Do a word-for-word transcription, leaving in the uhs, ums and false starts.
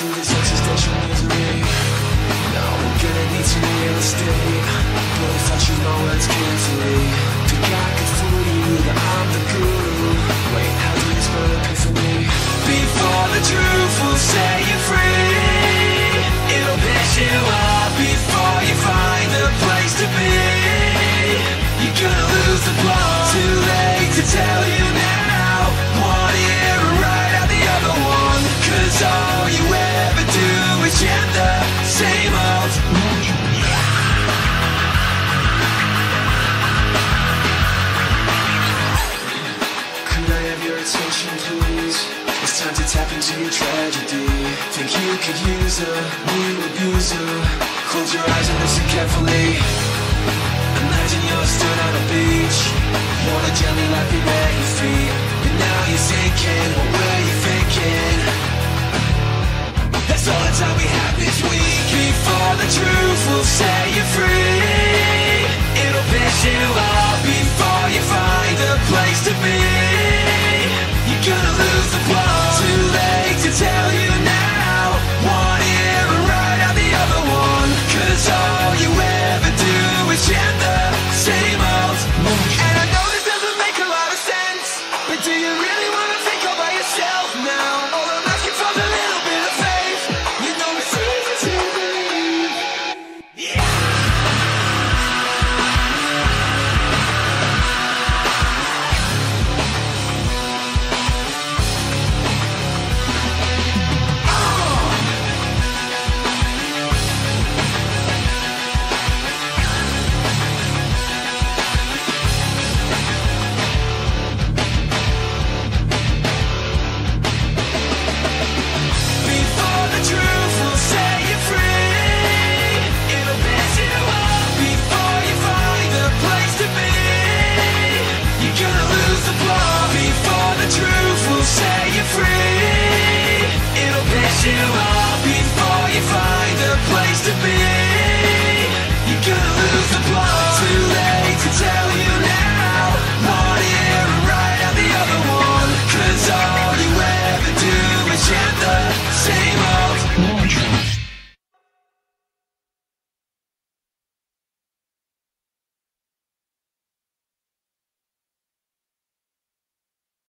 through this existential misery. Now we're gonna need some real estate, but I thought you know words carefully. Think I could fool you that I'm the guru. Wait, how do you spell epiphany? Before the truth will set you free, it'll piss you off before you find a place to be. You're gonna lose the plot, too late to tell you now. One ear right out the other one, cause all you ever do is chant the same old. Could I have your attention please? It's time to tap into your tragedy. Think you could use a new abuser? Close your eyes and listen carefully. Imagine you're stood on a beach, water gently lapping at your feet, and now you're sinking. What were you thinking? That's all the time we have this week. Before the truth will set you free, it'll piss you off before you find a place to be. You're gonna lose the plot, too late to tell you now. One ear and right out the other one, cause all you ever do is chant the same old. And I know this doesn't make a lot of sense, but do you really wanna think all by yourself now? All I'm asking for is a little bit of faith. You know it's easy to believe. Yeah. You off before you find a place to be. You're gonna lose the plot, too late to tell.